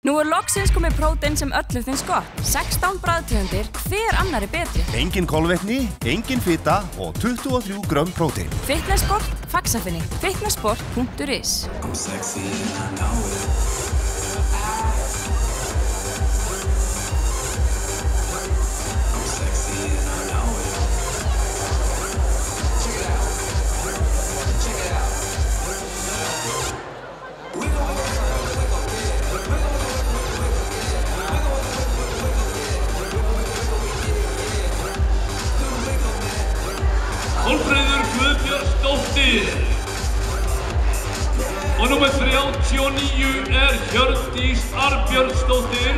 Nú loksins komið prótein sem öllum finnst gott. 16 bragðtegundir, hver annar betri. Engin kolvetni, engin fita og 23 grömm prótein. Fitnessport, Faxafinni. Fitnessport.is. I'm sexy and I know it. I'm sexy and I know it. Check it out. Check it out. We gon' Hólmfríður Guðbjörnsdóttir og númer 39 Hjördís Arnbjörnsdóttir.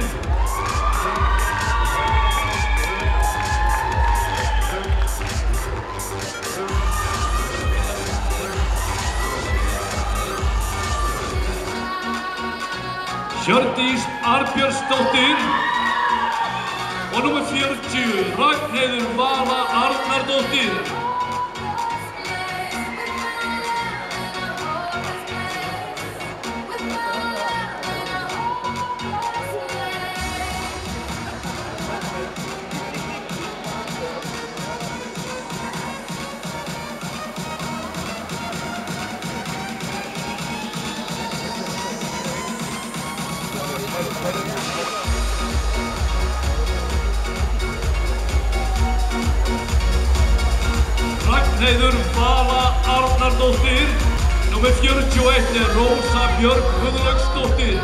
Hjördís Arnbjörnsdóttir og númer 40 Ragnheiður Vala Arnardóttir. Ragnheiður Vala Arnardóttir, númer 41 Rósa Björk Guðlaugsdóttir.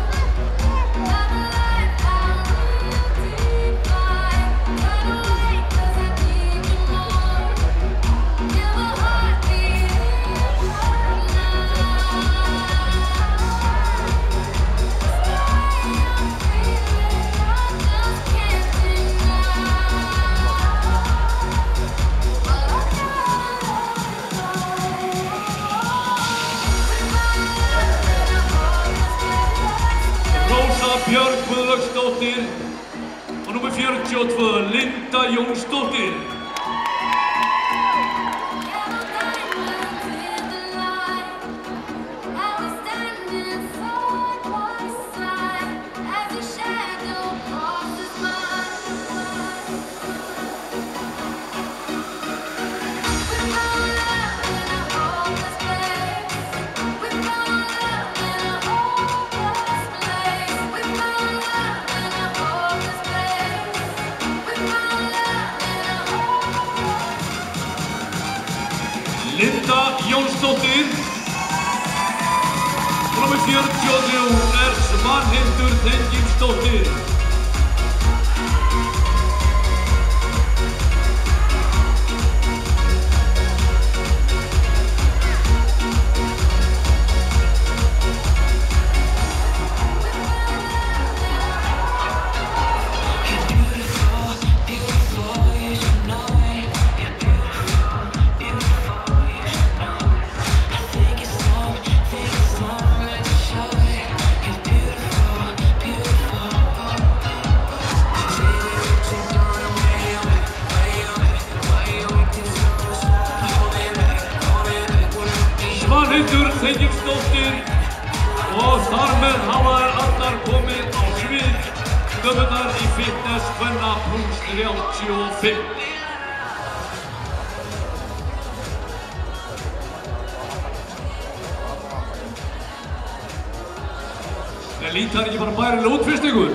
Björk Guðlaugsdóttir og númer 42 Linda Jónsdóttir. Linda Jónsdóttir og númer 43 Svanhildur Þengilsdóttir. Svanhildur Þengilsdóttir og þar með hafa þær allar komið á svið dömurnar í fitness kvenna plús 35. En lítar ekki bara bærilega út fyrst ykkur?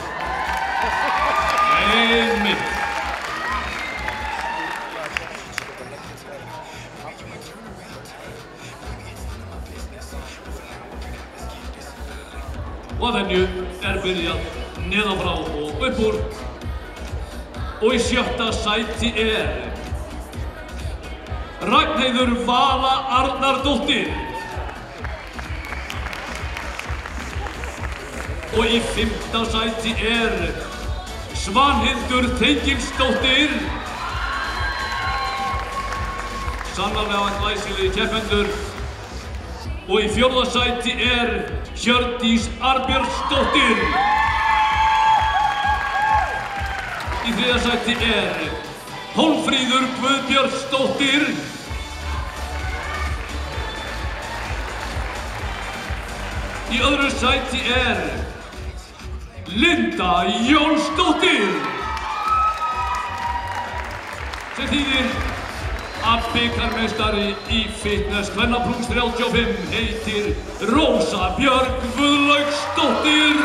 Einmitt. Og að venju byrjað neðan frá og upp úr. Og í 7. sæti Ragnheiður Vala Arnardóttir. Og í 5. sæti Svanhildur Þengilsdóttir. Sannarlega glæsilegir keppendur. Og í 4. sæti Hjördís Arnbjörnsdóttir. Í 3. sæti Hólmfríður Guðbjörnsdóttir. Í öðru sæti Linda Jónsdóttir. Sem þýðir að bikarmeistari í fitness kvenna plús 35 heitir Rósa Björg Guðlaugsdóttir.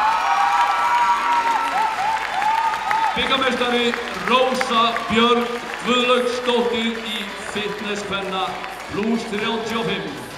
Bikarmeistari Rósa Björg Guðlaugsdóttir í fitness kvenna plús 35.